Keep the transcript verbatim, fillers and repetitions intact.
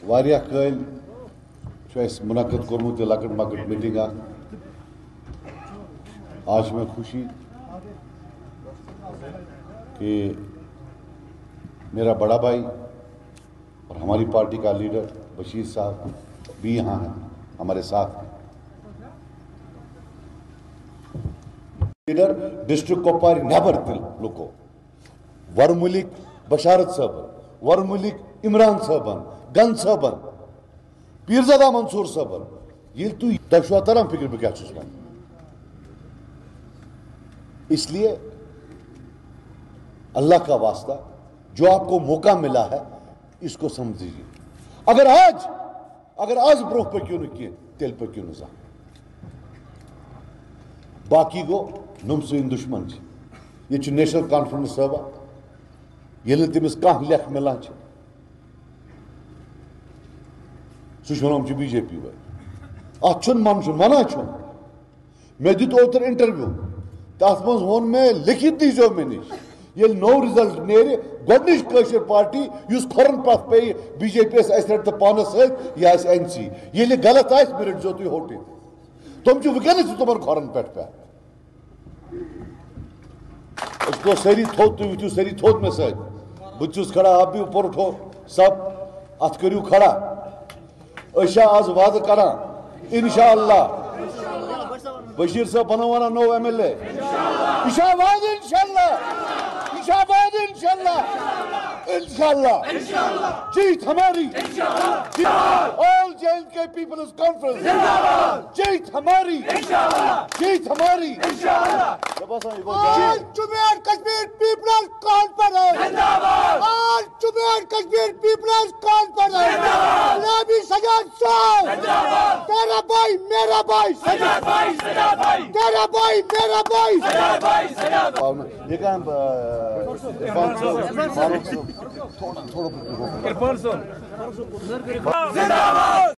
واریاہ کٲلۍ چھُ اَسہِ منعقد کوٚرمُت یہِ لۄکٕٹ مۄکٕٹ میٖٹِنٛگ اکھ آج چھِ مےٚ خوشی کہ میرا بڑا بھائی اور ہماری پارٹی کا لیڈر بشیر صاحب بھی یہاں ہیں ہمارے ساتھ لیڈر ڈسٹرکٹ کپوارِ نیبر تہِ لُکو ورمُلِک بشارت صٲبن ورمُلِک عمران صٲبن گن صٲبن پیرزادہ منصور صٲبن ییٚلہِ تُہۍ تۄہہِ چھُوا تران فکر بہٕ کیٛاہ چھُس وَنان اس لیے اللہ کا واسطہ جو آپ کو موقع ملا ہے اس کو سمجھیے اگر آج اگر آج برونٛہہ پٔکِو نہٕ کینٛہہ تیٚلہِ پٔکِو نہٕ زانٛہہ باقی گوٚو نۄم سٲنۍ دُشمن چھِ ییٚتہِ چھُ نیشنل کانفرنس صٲبہ ییٚلہِ نہٕ تٔمِس کانٛہہ لیکھ مِلان چھِ سُہ چھُ وَنان یِم چھِ بی جے پی وٲلۍ اَتھ چھُنہٕ منشُن وَنان چھُنہٕ مےٚ دیُت اوترٕ اِنٹروِو تَتھ منٛز ووٚن مےٚ لیکھِتھ دیٖزیو مےٚ نِش ییٚلہِ نوٚو رِزلٹ نیرِ گۄڈنِچ کٲشِر پارٹی یُس کھۄرن پتھ پیٚیہِ بی جے پی یس اَسہِ رَٹہِ تہٕ پانس سۭتۍ یہِ آسہِ این سی ییٚلہِ یہِ غلط آسہِ مےٚ رٔٹۍزیو تُہۍ ہوٹِتھ تِم چھِ وٕنکیٚنس تہِ تِمن کھۄرن پٮ۪ٹھ پٮ۪ٹھ أسۍ گوٚو سٲری تھوٚد تُہۍ وٕتھِو سٲری تھوٚد مےٚ سۭتۍ بہٕ تہِ چھُس کھڑا آپ بھی اوپر اٹھو سب اتھ کٔرِو کھڑا أسۍ چھا آز وعدٕ کران انشاء اللہ بشیر صٲب بناوانہ نوٚو ایم ایل اے یہِ چھا وعدٕ انشاء اللہ یہِ چھا وعدٕ انشاء اللہ انشاء اللہ جیت ہماری all J and K people's conference جیت ہماری جیت ہماری all Jammu and Kashmir people's conference all Jammu and Kashmir people's conference Nabi Sajjad صاحب تیرا بھائی میرا بھائی تیرا بھائی میرا بھائی یہ کہاں عرفان صاحب تھوڑا تھوڑا